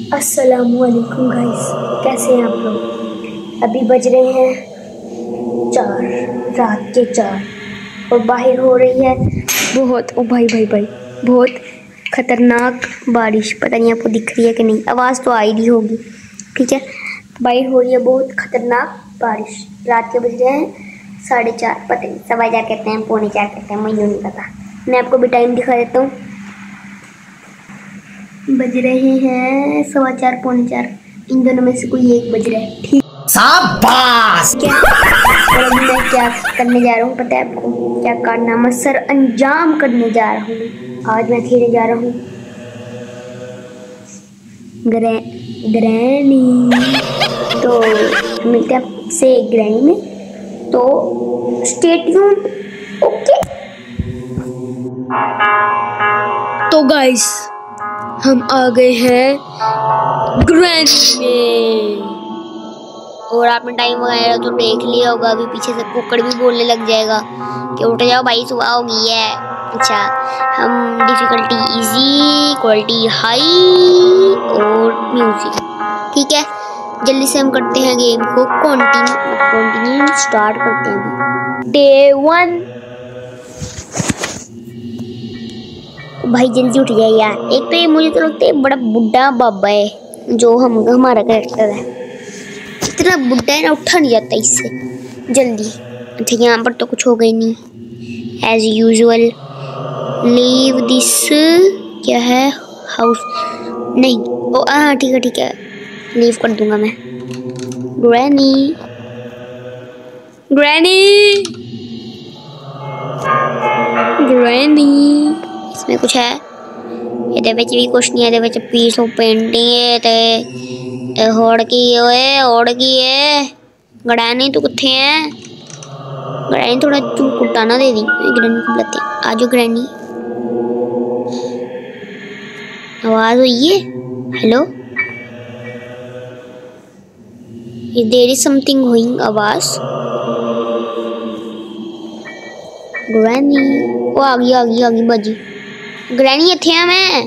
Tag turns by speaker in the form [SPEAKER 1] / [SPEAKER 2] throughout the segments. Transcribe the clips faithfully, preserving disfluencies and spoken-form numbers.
[SPEAKER 1] अस्सलामुअलैकुम गाइस, कैसे हैं आप लोग। अभी बज रहे हैं चार, रात के चार और बाहर हो रही है बहुत ओ भाई भाई भाई बहुत ख़तरनाक बारिश। पता नहीं आपको दिख रही है कि नहीं, आवाज़ तो आ ही रही होगी। ठीक है, बाहर हो रही है बहुत ख़तरनाक बारिश। रात के बज रहे हैं साढ़े चार, पता नहीं सवा चार कहते हैं, पौने चार कहते हैं, मुझे नहीं पता। मैं आपको भी टाइम दिखा देता हूँ। बज रहे हैं सवा चार पौने चार, इन दोनों में से कोई एक बज रहा है। ठीक, शाबाश। क्या और अभी मैं क्या करने जा रहा हूँ पता है आपको? क्या कारनामा सर अंजाम करने जा रहा हूँ। आज मैं खेलने जा रहा हूँ ग्रै ग्रैनी। तो मिलते हैं आपसे ग्रैनी में, तो स्टे ट्यून्ड। ओके तो गाइस, हम आ गए हैं ग्रैनी में और आपने टाइम वगैरह तो देख लिया होगा। अभी पीछे से कुकड़ भी बोलने लग जाएगा कि उठ जाओ भाई, सुबह हो गई है। अच्छा, हम डिफिकल्टी इजी, क्वालिटी हाई और म्यूजिक। ठीक है, जल्दी से हम करते हैं गेम को कंटिन्यू कंटिन्यू स्टार्ट करते हैं। Day one. भाई जल्दी उठ जाए यार। एक तो ये मुझे तो लगता है बड़ा बुढ़ा बाबा है जो हम हमारा कैरेक्टर है। इतना बुढ़ा है ना, उठा नहीं जाता इससे जल्दी। अच्छा, यहाँ पर तो कुछ हो गई नहीं एज यूजुअल। लीव दिस, क्या है, हाउस नहीं। ओ हाँ ठीक है ठीक है, लीव कर दूंगा मैं। ग्रैनी ग्रैनी ग्रैनी, इसमें कुछ है? ये भी कुछ नहीं है। ये पीस ऑफ पेंटिंग है ते होड़ की ओए होड़ की है। ग्रैनी तो कुत्थे हैं? ग्रैनी थोड़ा चू कुटाना दे दी। ग्रैनी को बुलाते हैं, आजो ग्रैनी। आवाज हुई है, hello. There is something going, आवाज। ग्रैनी वो आ गई आ गई आ गई बाजी। ग्रैनी इत्थे आ मैं।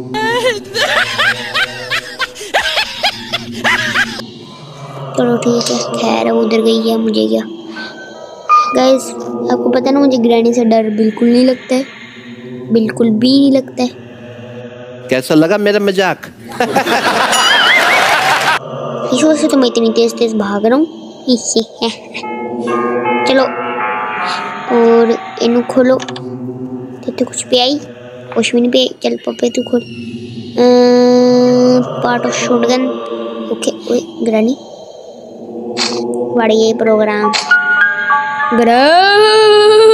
[SPEAKER 1] चलो ठीक है, खैर उधर गई है, मुझे क्या। गाइस आपको पता है ना, मुझे ग्रैनी से डर बिल्कुल नहीं लगता है, बिल्कुल भी नहीं लगता है।
[SPEAKER 2] कैसा लगा मेरा मजाक?
[SPEAKER 1] इस वजह से तो मैं इतनी तेज तेज भाग रहा हूँ। चलो और इन्हें खोलो। तो कुछ पे आई, कुछ भी नहीं पे। चल पप्पे तू खोल। Part of shotgun. ओके ओए ग्रैनी, बढ़िया प्रोग्राम। ग्रैनी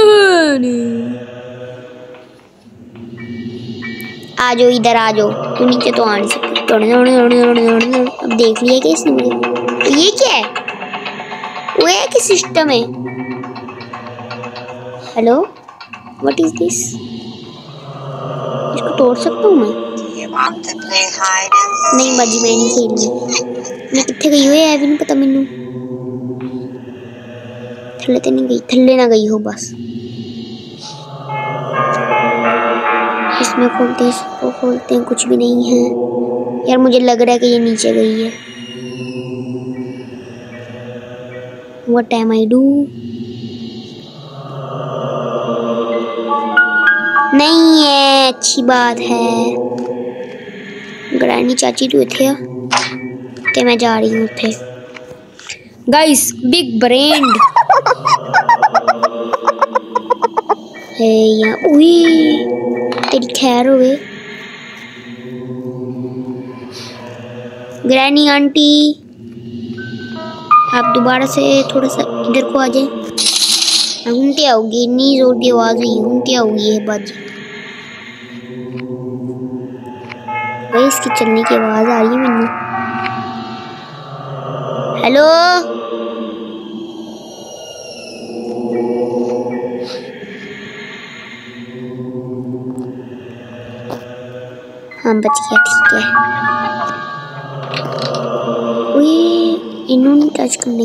[SPEAKER 1] आ जाओ, इधर आ जाओ। तू नीचे तो आ नहीं सकती। अब देख लिया क्या इसने मुझे? ये क्या है? वो है कि सिस्टम है? Hello, what is this? इसको तोड़ सकता हूँ मैं? नहीं बाजी, मैं नहीं खेलनी। मैं कितने गई हुई है भी नहीं पता मैनू। थल्ले तो नहीं गई, थल्ले ना गई हो बस। इसमें खोलते हैं, इसको खोलते हैं, कुछ भी नहीं है यार। मुझे लग रहा है कि ये नीचे गई है। What am I do? नहीं है, अच्छी बात है। ग्रैनी चाची तू थे ते मैं जा रही हूँ थे। गाइस बिग ब्रेन है यहाँ। उही तेरी खैर हो गई। ग्रैनी आंटी आप दोबारा से थोड़ा सा इधर को आ जाए। घूमते आओगी, इतनी जोर की आवाज हुई, घूमते आओगी ये बाजी। भाई इसकी चलने की आवाज आ रही है मैंने। हेलो हाँ बच गया, ठीक है। इन्होंने टच करनी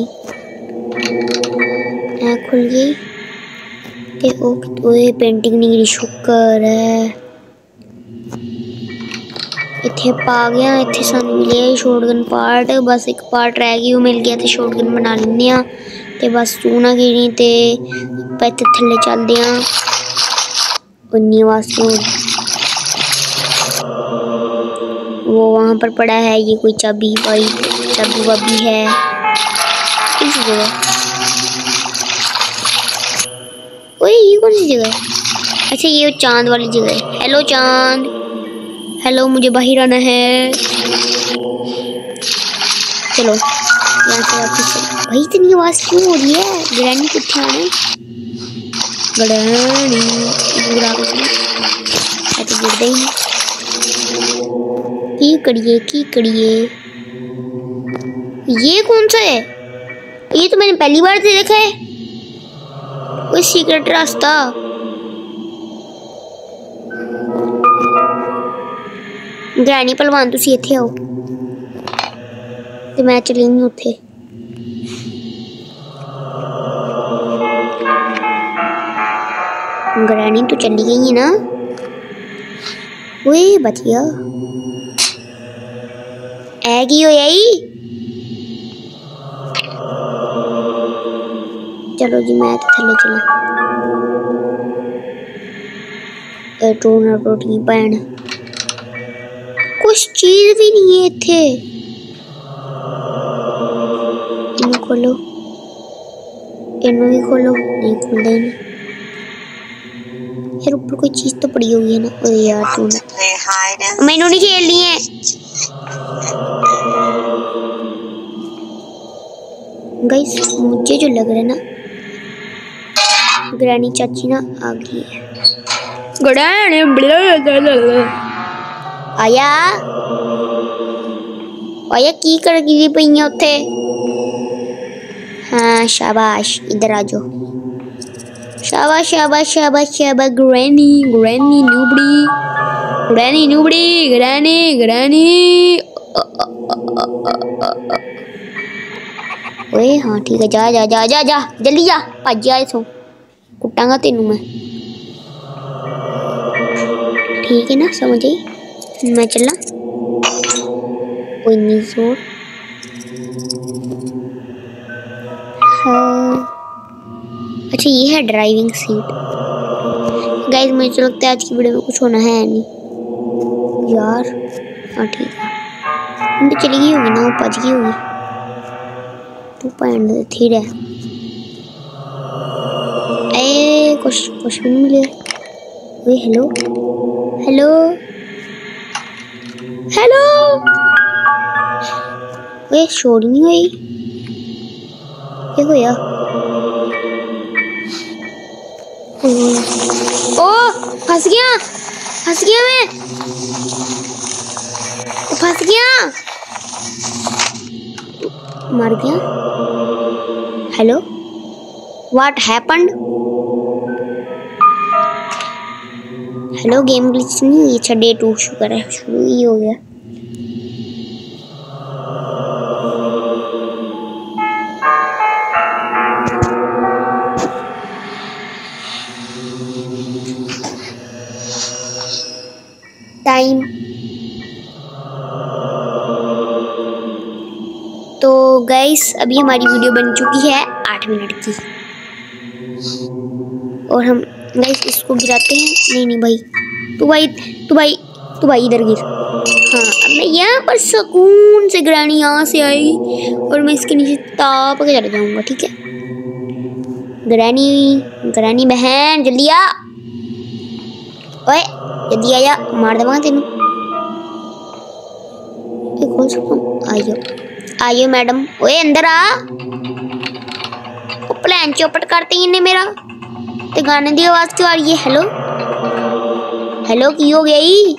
[SPEAKER 1] खुल गई। ते ओ ओए पेंटिंग नहीं शुक्र है। इत्थे पा गया इत्थे सानू मिले शॉटगन पार्ट बस एक पार्ट रह गई वो मिल गया ते शॉटगन बना लेने आ ते बस तू ना गिरी ते इत्थे थल्ले चलदे आ उन्नी वास्तु वो वहां पर पड़ा है ये कोई चाबी भाई चाबी वाबी है इस जगह ओए ये कौन सी जगह है अच्छा ये चांद वाली जगह है हेलो चांद हेलो मुझे बाहर आना है चलो यहाँ से वापस भाई इतनी आवाज क्यों हो रही है ग्रैनी कितने आने ग्रैनी दूर आ गई तो गिर गई की करिए की करिए ये कौन सा है ये तो मैंने पहली बार से देखा है कोई सीक्रेट रास्ता ग्रैनी पहलवान तुसी इत्थे आओ ते मैं चली नहीं उत्थे ग्रैनी तो चली गई है ना ओए बच गया ऐगी हो यही चलो जी मैं तो थल्ले चला ए टोनर प्रोटीन पैन कुछ चीज भी नहीं है इत्थे इन्हें खोलो इन्हें भी खोलो नहीं खुलते नहीं यार ऊपर कोई चीज तो पड़ी हुई है ना ओ यार तू मैंने नहीं खेलनी है गाइस मुझे जो लग रहा है ना ग्रैनी चाची ना आ गई है ग्रैनी आया आया की कर गिरी पई है उत्थे हाँ शाबाश इधर आ जाओ शाबाश शाबाश शाबाश शाबाश ग्रैनी ग्रैनी न्यूबड़ी ग्रैनी न्यूबड़ी ग्रैनी ग्रैनी ओए हाँ ठीक है जा जा जा जा जा जल्दी जा भज जा इथों कुटांगा तेनू मैं ठीक है ना समझ आई मैं चलना कोई नहीं जोर हाँ अच्छा ये है ड्राइविंग सीट गाइस मुझे तो लगता है आज की वीडियो में कुछ होना है नहीं यार हाँ ठीक है हम तो चली गई होगी ना वो भज गई होगी तू पैंट थी रह ए कुछ कुछ भी नहीं मिले ओए हेलो हेलो हेलो ओए शोर नहीं हुई क्या होया ओ फंस गया फंस गया मैं फंस गया मर गया hello what happened hello game glitch नहीं हुई अच्छा डे टू शुक्र है शुरू ही हो गया टाइम तो गाइस अभी हमारी वीडियो बन चुकी है आठ मिनट की और हम गाइस इसको गिराते हैं नहीं नहीं भाई तू भाई तू भाई तू भाई इधर गिर हाँ अब मैं यहाँ पर सुकून से ग्रैनी यहाँ से आएगी और मैं इसके नीचे ताप के चले जाऊँगा ठीक है ग्रैनी ग्रैनी बहन जल्दी आ ओए जल्दी आया मार देवांगा तेनू ये खोल सकता हूँ आइयो आइयो मैडम ओए अंदर आ वो प्लान चौपट करते ही इन्हें मेरा ते गाने की आवाज क्यों आ रही है हेलो हेलो की हो गई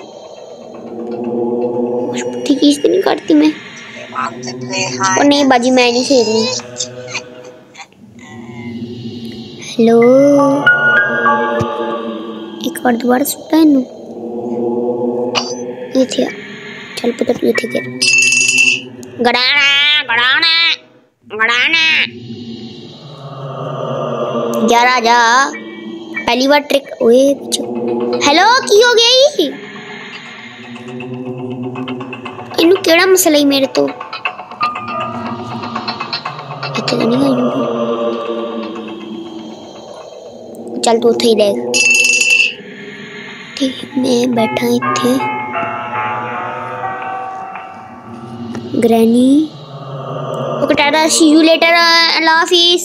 [SPEAKER 1] ठीक है नहीं करती मैं और नहीं बाजी मैं नहीं खेलनी हेलो एक बार दोबारा सुनता है इनू ये थे चल पुत्र ये थे के गड़ाना गड़ाना गड़ाना जा राजा पहली बार ट्रिक ओए पीछे हेलो की हो गई केड़ा मसला ही मेरे तो इत्थे तो नहीं आई। चल तू उथे ही देख। ठीक मैं बैठा इत्थे। ग्रैनी ओके टाटा सी यू लेटर अल्लाह हाफिज।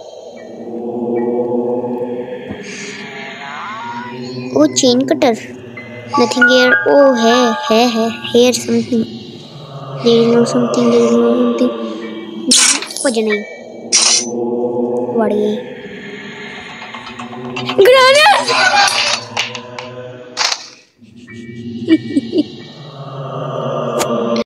[SPEAKER 1] Oh chain cutter nothing here. ओ है है है here something there is no something there is no something कुछ नहीं बढ़ गई। ग्रैनी